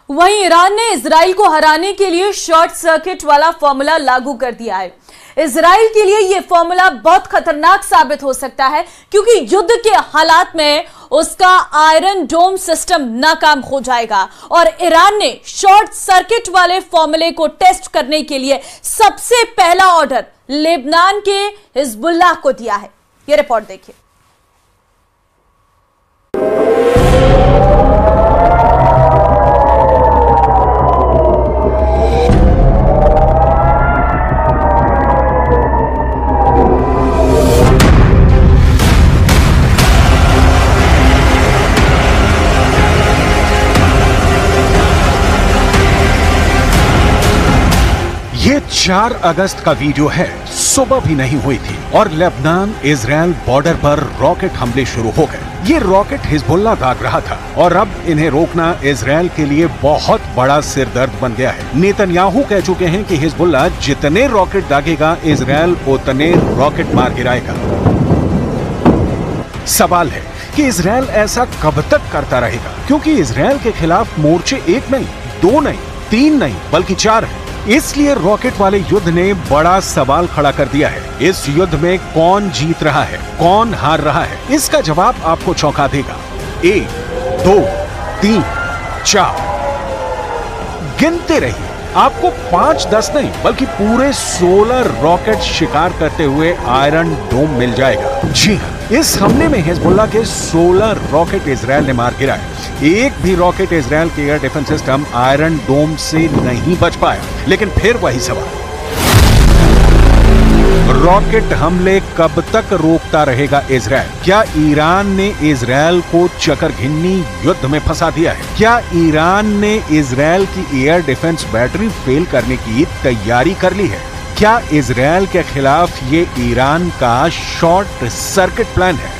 वहीं ईरान ने इजराइल को हराने के लिए शॉर्ट सर्किट वाला फॉर्मूला लागू कर दिया है। इजराइल के लिए यह फॉर्मूला बहुत खतरनाक साबित हो सकता है क्योंकि युद्ध के हालात में उसका आयरन डोम सिस्टम नाकाम हो जाएगा और ईरान ने शॉर्ट सर्किट वाले फॉर्मूले को टेस्ट करने के लिए सबसे पहला ऑर्डर लेबनान के हिजबुल्लाह को दिया है। यह रिपोर्ट देखिए। ये 4 अगस्त का वीडियो है। सुबह भी नहीं हुई थी और लेबनान इजराइल बॉर्डर पर रॉकेट हमले शुरू हो गए। ये रॉकेट हिजबुल्लाह दाग रहा था और अब इन्हें रोकना इजराइल के लिए बहुत बड़ा सिरदर्द बन गया है। नेतन्याहू कह चुके हैं कि हिजबुल्लाह जितने रॉकेट दागेगा इजराइल उतने रॉकेट मार गिराएगा। सवाल है कि इजराइल ऐसा कब तक करता रहेगा, क्योंकि इजराइल के खिलाफ मोर्चे 1 नहीं, 2 नहीं, 3 नहीं बल्कि 4 है। इसलिए रॉकेट वाले युद्ध ने बड़ा सवाल खड़ा कर दिया है। इस युद्ध में कौन जीत रहा है, कौन हार रहा है, इसका जवाब आपको चौंका देगा। 1, 2, 3, 4 गिनते रहिए। आपको 5, 10 नहीं बल्कि पूरे 16 रॉकेट शिकार करते हुए आयरन डोम मिल जाएगा। जी हाँ, इस हमले में हिजबुल्लाह के 16 रॉकेट इजराइल ने मार गिराए। एक भी रॉकेट इजराइल के air defence system iron dome से नहीं बच पाया। लेकिन फिर वही सवाल, रॉकेट हमले कब तक रोकता रहेगा इजराइल? क्या ईरान ने इजराइल को चकरघिन्नी युद्ध में फंसा दिया है? क्या ईरान ने इजराइल की एयर डिफेंस बैटरी फेल करने की तैयारी कर ली है? क्या इजराइल के खिलाफ ये ईरान का शॉर्ट सर्किट प्लान है?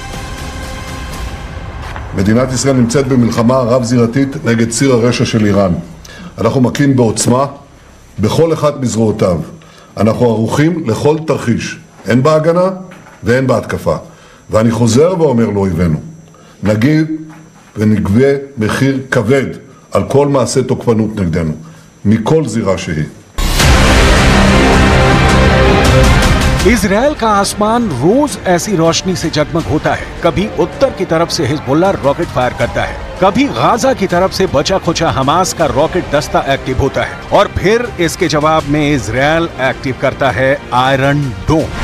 מדינת ישראל נמצאת במלחמה רב-זירתית נגד ציר הרשע של איראן. אנחנו מכים בעוצמה בכל אחד מזרועותיו. אנחנו ערוכים לכל תרחיש, הן בהגנה והן בהתקפה. ואני חוזר ואומר לאויבינו, נגיד ונגבה מחיר כבד על כל מעשה תוקפנות נגדנו, מכל זירה שהיא. इजराइल का आसमान रोज ऐसी रोशनी से जगमग होता है। कभी उत्तर की तरफ से हिजबुल्लाह रॉकेट फायर करता है, कभी गाजा की तरफ से बचा खुचा हमास का रॉकेट दस्ता एक्टिव होता है और फिर इसके जवाब में इजराइल एक्टिव करता है आयरन डोम।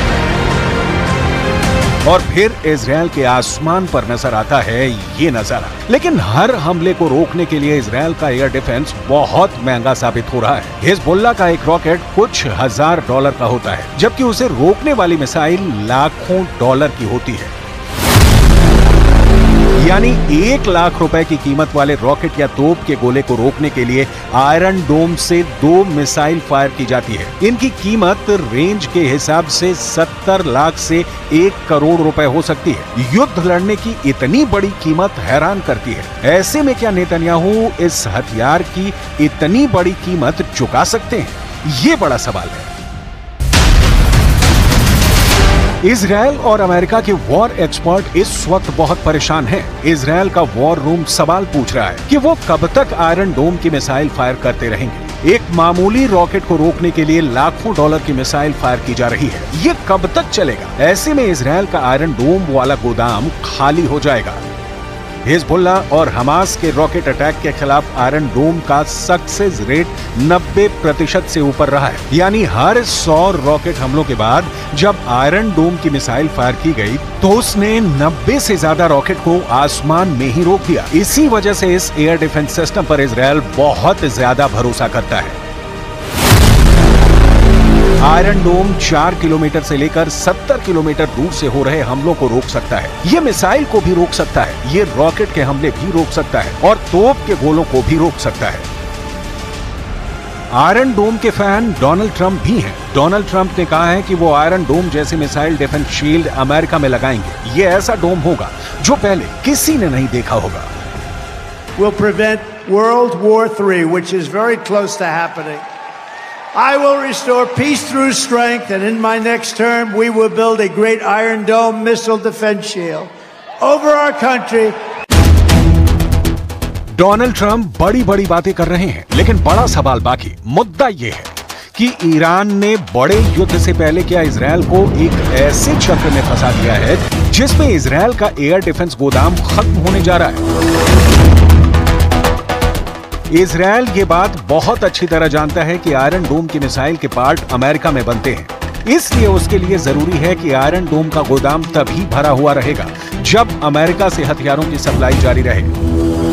और फिर इजराइल के आसमान पर नजर आता है ये नजारा। लेकिन हर हमले को रोकने के लिए इजराइल का एयर डिफेंस बहुत महंगा साबित हो रहा है। हिजबुल्लाह का एक रॉकेट कुछ $1000 का होता है, जबकि उसे रोकने वाली मिसाइल लाखों डॉलर की होती है। यानी 1 लाख रुपए की कीमत वाले रॉकेट या तोप के गोले को रोकने के लिए आयरन डोम से 2 मिसाइल फायर की जाती है। इनकी कीमत रेंज के हिसाब से 70 लाख से 1 करोड़ रुपए हो सकती है। युद्ध लड़ने की इतनी बड़ी कीमत हैरान करती है। ऐसे में क्या नेतन्याहू इस हथियार की इतनी बड़ी कीमत चुका सकते हैं? ये बड़ा सवाल है। इजराइल और अमेरिका के वॉर एक्सपर्ट इस वक्त बहुत परेशान हैं। इजराइल का वॉर रूम सवाल पूछ रहा है कि वो कब तक आयरन डोम की मिसाइल फायर करते रहेंगे। एक मामूली रॉकेट को रोकने के लिए लाखों डॉलर की मिसाइल फायर की जा रही है। ये कब तक चलेगा? ऐसे में इजराइल का आयरन डोम वाला गोदाम खाली हो जाएगा। हिजबुल्लाह और हमास के रॉकेट अटैक के खिलाफ आयरन डोम का सक्सेस रेट 90% से ऊपर रहा है। यानी हर 100 रॉकेट हमलों के बाद जब आयरन डोम की मिसाइल फायर की गई तो उसने 90 से ज्यादा रॉकेट को आसमान में ही रोक दिया। इसी वजह से इस एयर डिफेंस सिस्टम पर इजराइल बहुत ज्यादा भरोसा करता है। आयरन डोम 4 किलोमीटर से लेकर 70 किलोमीटर दूर से हो रहे हमलों को रोक सकता है। ये मिसाइल को भी रोक सकता है, ये रॉकेट के हमले भी रोक सकता है और तोप के गोलों को भी रोक सकता है। आयरन डोम के फैन डोनाल्ड ट्रंप भी हैं। डोनाल्ड ट्रंप ने कहा है कि वो आयरन डोम जैसे मिसाइल डिफेंस शील्ड अमेरिका में लगाएंगे। ये ऐसा डोम होगा जो पहले किसी ने नहीं देखा होगा। Will prevent World War III, which is very close to happening. I will restore peace through strength, and in my next term, we will build a great Iron Dome missile defense shield over our country. Donald Trump बड़ी बड़ी बातें कर रहे हैं, लेकिन बड़ा सवाल बाकी। मुद्दा यह है कि ईरान ने बड़े युद्ध से पहले क्या इजरायल को एक ऐसे चक्र में फंसा दिया है जिसमें इजरायल का एयर डिफेंस गोदाम खत्म होने जा रहा है। इजरायल ये बात बहुत अच्छी तरह जानता है कि आयरन डोम की मिसाइल के पार्ट अमेरिका में बनते हैं, इसलिए उसके लिए जरूरी है कि आयरन डोम का गोदाम तभी भरा हुआ रहेगा जब अमेरिका से हथियारों की सप्लाई जारी रहेगी।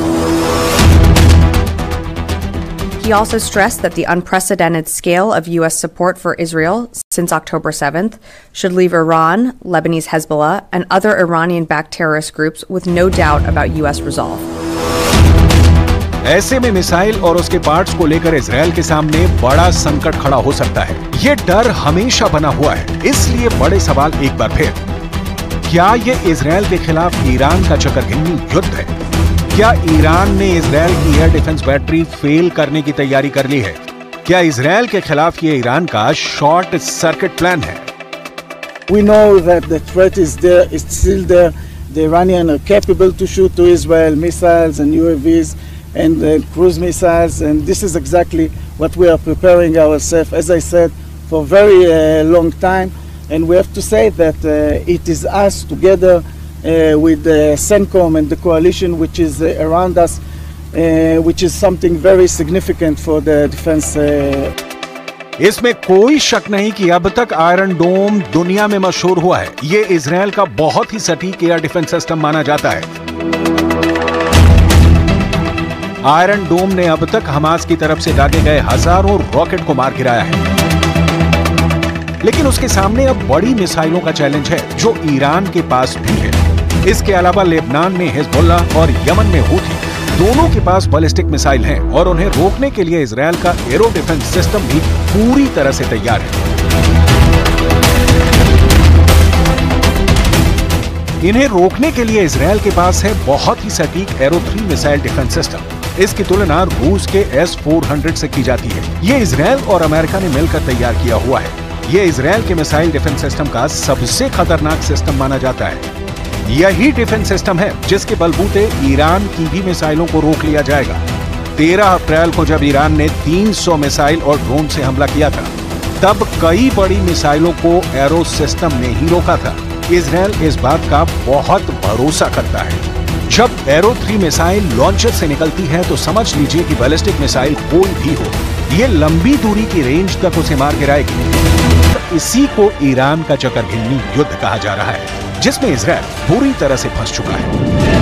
He also stressed that the unprecedented scale of U.S. support for Israel since October 7th should leave Iran, Lebanese Hezbollah, and other Iranian-backed terrorist groups with no doubt about U.S. resolve. ऐसे में missile और उसके parts को लेकर Israel के सामने बड़ा संकट खड़ा हो सकता है। ये डर हमेशा बना हुआ है, इसलिए बड़े सवाल एक बार फिर, क्या ये इजरायल के खिलाफ ईरान का चक्करघिन्नी युद्ध है? क्या ईरान ने इजरायल की एयर डिफेंस बैटरी फेल करने की तैयारी कर ली है? क्या इजरायल के खिलाफ ये ईरान का शॉर्ट सर्किट प्लान है? We know that the threat is there, it's still there. The Iranians are capable to shoot to Israel missiles and UAVs and cruise missiles, and this is exactly what we are preparing ourselves, as I said, for a very long time. And we have to say that it is us together with CENTCOM and the coalition which is around us, which is something very significant for the defense. इसमें कोई शक नहीं कि अब तक iron डोम दुनिया में मशहूर हुआ है। ये इजरायल का बहुत ही सटीक एयर डिफेंस सिस्टम माना जाता है। आयरन डोम ने अब तक हमास की तरफ से दागे गए हजारों रॉकेट को मार गिराया है, लेकिन उसके सामने अब बड़ी मिसाइलों का चैलेंज है जो ईरान के पास भी है। इसके अलावा लेबनान में हिजबुल्ला और यमन में हूथी, दोनों के पास बैलिस्टिक मिसाइल हैं और उन्हें रोकने के लिए इजरायल का एरो डिफेंस सिस्टम भी पूरी तरह से तैयार है। इन्हें रोकने के लिए इजरायल के पास है बहुत ही सटीक एरो 3 मिसाइल डिफेंस सिस्टम। इसकी तुलना रूस के S-400 से की जाती है। ये इजरायल और अमेरिका ने मिलकर तैयार किया हुआ है। ये इजरायल के मिसाइल डिफेंस सिस्टम का सबसे खतरनाक सिस्टम माना जाता है। यही डिफेंस सिस्टम है जिसके बलबूते ईरान की भी मिसाइलों को रोक लिया जाएगा। 13 अप्रैल को जब ईरान ने 300 मिसाइल और ड्रोन से हमला किया था, तब कई बड़ी मिसाइलों को एरो सिस्टम ने ही रोका था। इजरायल इस बात का बहुत भरोसा करता है। जब एरो 3 मिसाइल लॉन्चर से निकलती है तो समझ लीजिए कि बैलिस्टिक मिसाइल कोई भी हो, ये लंबी दूरी की रेंज तक उसे मार गिराएगी। इसी को ईरान का चक्करघिन्नी युद्ध कहा जा रहा है, जिसमें इजरायल पूरी तरह से फंस चुका है।